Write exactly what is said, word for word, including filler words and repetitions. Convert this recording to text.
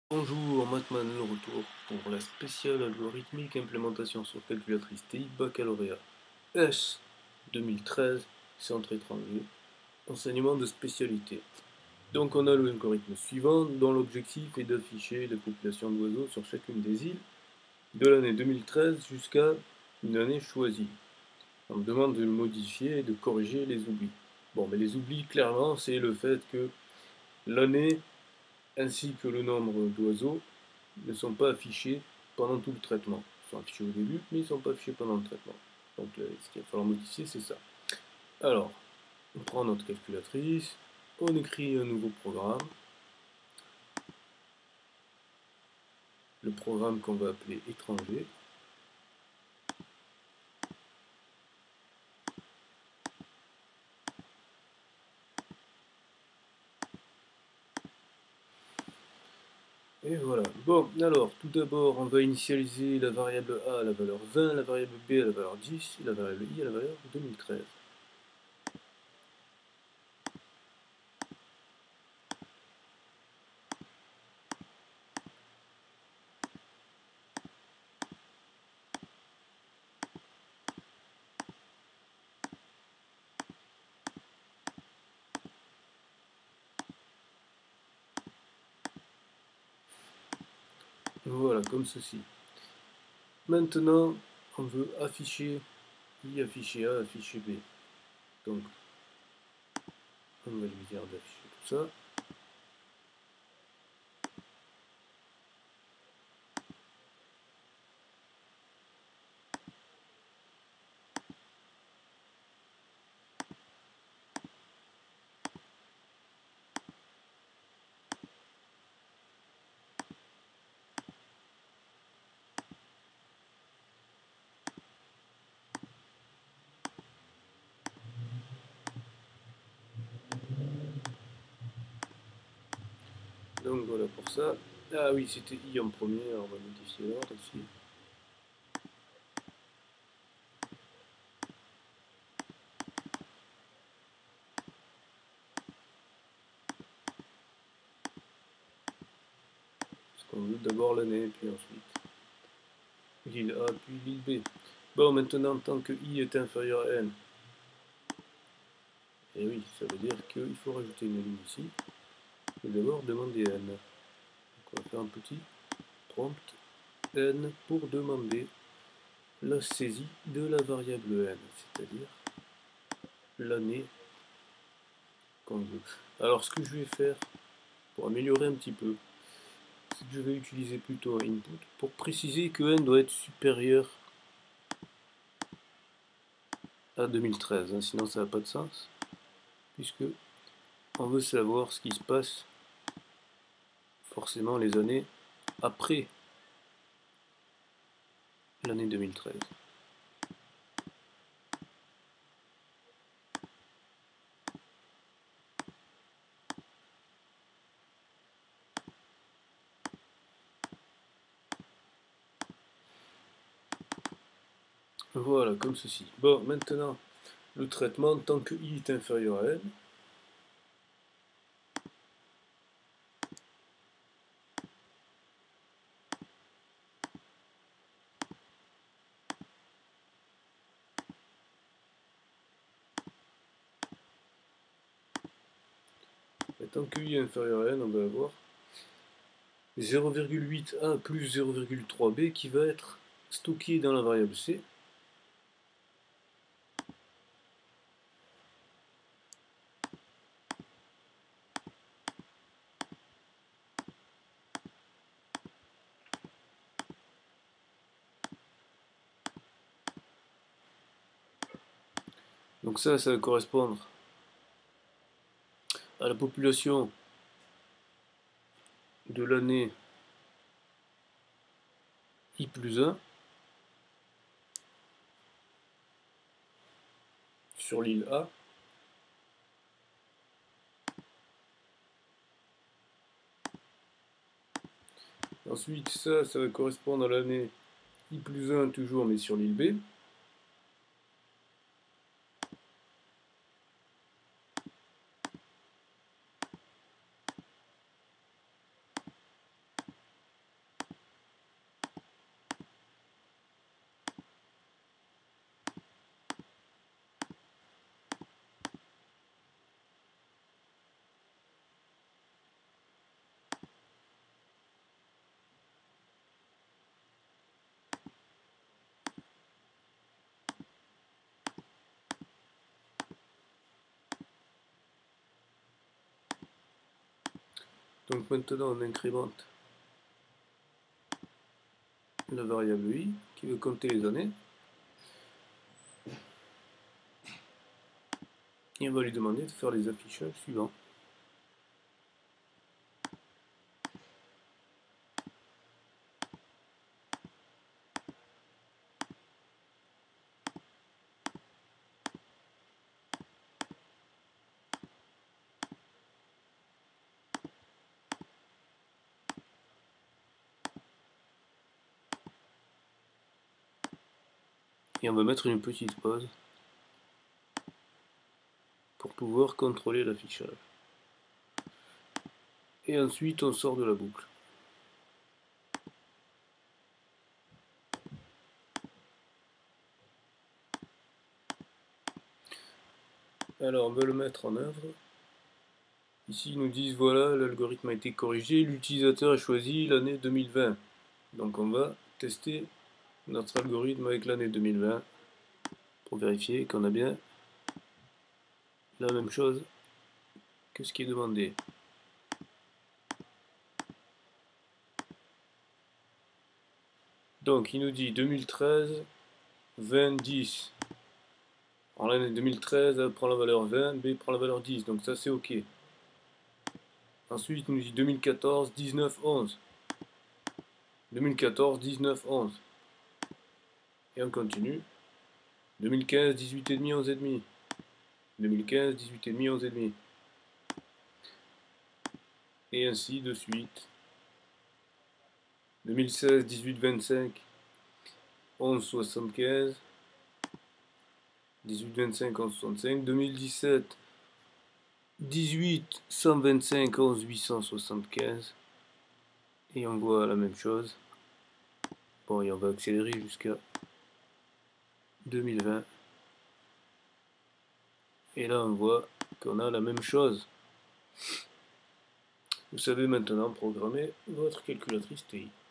Bonjour, Matman le retour pour la spéciale algorithmique implémentation sur calculatrice T I baccalauréat S deux mille treize, centre étranger, enseignement de spécialité. Donc on a l'algorithme suivant dont l'objectif est d'afficher la population d'oiseaux sur chacune des îles de l'année deux mille treize jusqu'à une année choisie. On me demande de le modifier et de corriger les oublis. Bon, mais les oublis, clairement, c'est le fait que l'année ainsi que le nombre d'oiseaux ne sont pas affichés pendant tout le traitement. Ils sont affichés au début, mais ils ne sont pas affichés pendant le traitement. Donc ce qu'il va falloir modifier, c'est ça. Alors, on prend notre calculatrice, on écrit un nouveau programme. Le programme qu'on va appeler étranger. Et voilà. Bon, alors, tout d'abord, on va initialiser la variable A à la valeur vingt, la variable B à la valeur dix, et la variable I à la valeur deux mille treize. Voilà, comme ceci. Maintenant, on veut afficher I, afficher A, afficher B. Donc, on va lui dire d'afficher tout ça. Donc voilà pour ça. Ah oui, c'était I en premier, alors on va modifier l'ordre ici. Parce qu'on veut d'abord l'année, puis ensuite l'île A, puis l'île B. Bon, maintenant, tant que I est inférieur à N, et oui, ça veut dire qu'il faut rajouter une ligne ici, et d'abord demander N. Donc on va faire un petit prompt N pour demander la saisie de la variable N, c'est-à-dire l'année qu'on veut. Alors ce que je vais faire, pour améliorer un petit peu, c'est que je vais utiliser plutôt un input pour préciser que N doit être supérieur à deux mille treize, hein, sinon ça n'a pas de sens, puisque on veut savoir ce qui se passe forcément les années après l'année deux mille treize. Voilà, comme ceci. Bon, maintenant, le traitement, tant que I est inférieur à N, et tant que I est inférieur à N, on va avoir zéro virgule huit A plus zéro virgule trois B qui va être stocké dans la variable C. Donc ça, ça va correspondre à la population de l'année I plus un sur l'île A. Ensuite, ça, ça va correspondre à l'année I plus un toujours, mais sur l'île B. Donc maintenant on incrémente la variable i qui veut compter les années. Et on va lui demander de faire les affichages suivants. Et on va mettre une petite pause pour pouvoir contrôler l'affichage. Et ensuite on sort de la boucle. Alors on va le mettre en œuvre. Ici ils nous disent voilà, l'algorithme a été corrigé, l'utilisateur a choisi l'année deux mille vingt. Donc on va tester notre algorithme avec l'année deux mille vingt pour vérifier qu'on a bien la même chose que ce qui est demandé. Donc il nous dit deux mille treize, vingt, dix. En l'année deux mille treize, A prend la valeur vingt, B prend la valeur dix, donc ça c'est ok. Ensuite il nous dit deux mille quatorze, dix-neuf, onze. deux mille quatorze, dix-neuf, onze. Et on continue. deux mille quinze, dix-huit virgule cinq, onze virgule cinq. deux mille quinze, dix-huit virgule cinq, onze virgule cinq. Et ainsi de suite. deux mille seize, dix-huit, vingt-cinq, onze, soixante-quinze. dix-huit, vingt-cinq, onze, soixante-cinq. deux mille dix-sept, dix-huit, cent vingt-cinq, onze, huit cent soixante-quinze. Et on voit la même chose. Bon, et on va accélérer jusqu'à deux mille vingt. Et là, on voit qu'on a la même chose. Vous savez maintenant programmer votre calculatrice T I.